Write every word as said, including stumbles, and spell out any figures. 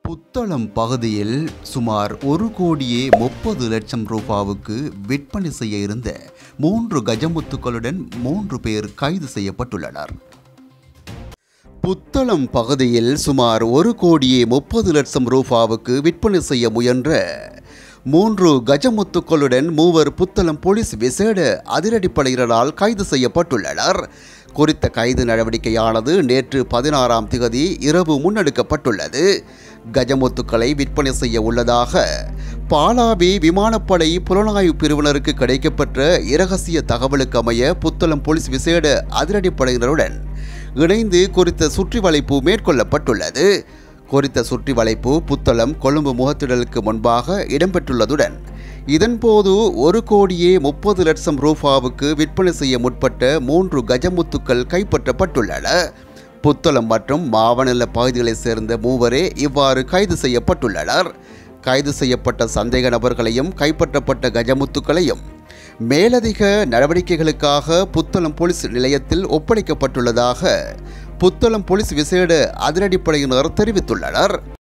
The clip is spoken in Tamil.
புத்தளம் பகுதியில் சுமார் ஒரு கோடியே முப்பது லட்சம் ரூபாவுக்கு விற்பனை செய்ய இருந்த மூன்று கஜமுத்துக்களுடன் மூன்று பேர் கைது செய்யப்பட்டுள்ளனர். புத்தளம் பகுதியில் சுமார் ஒரு கோடியே முப்பது லட்சம் ரூபாவுக்கு விற்பனை செய்ய முயன்ற மூன்று கஜமுத்துக்களுடன் மூவர் புத்தளம் போலீஸ் விசேட அதிரடிப்படையினரால் கைது செய்யப்பட்டுள்ளனர். குறித்த கைது நடவடிக்கையானது நேற்று பதினாறாம் திகதி இரவு முன்னெடுக்கப்பட்டுள்ளது. கஜமுத்துக்களை விற்பனை செய்ய உள்ளதாக பாலாவி விமானப்படை புலனாய்வு பிரிவினருக்கு கிடைக்கப்பெற்ற இரகசிய தகவலுக்கு அமைய புத்தளம் போலீஸ் விசேட அதிரடிப்படையினருடன் இணைந்து குறித்த சுற்றி வளைப்பு மேற்கொள்ளப்பட்டுள்ளது. குறித்த சுற்றி வளைப்பு புத்தளம் கொழும்பு முகத்திடலுக்கு முன்பாக இடம்பெற்றுள்ளதுடன் இதன்போது ஒரு கோடியே முப்பது லட்சம் ரூபாவுக்கு விற்பனை செய்ய முற்பட்ட மூன்று கஜமுத்துக்கள் கைப்பற்றப்பட்டுள்ளன. புத்தளம் மற்றும் மாவனல்ல பகுதிகளைச் சேர்ந்த மூவரே இவ்வாறு கைது செய்யப்பட்டுள்ளனர். கைது செய்யப்பட்ட சந்தேக நபர்களையும் கைப்பற்றப்பட்ட கஜமுத்துக்களையும் மேலதிக நடவடிக்கைகளுக்காக புத்தளம் போலீஸ் நிலையத்தில் ஒப்படைக்கப்பட்டுள்ளதாக புத்தளம் போலீஸ் விசேட அதிரடிப்படையினர் தெரிவித்துள்ளனர்.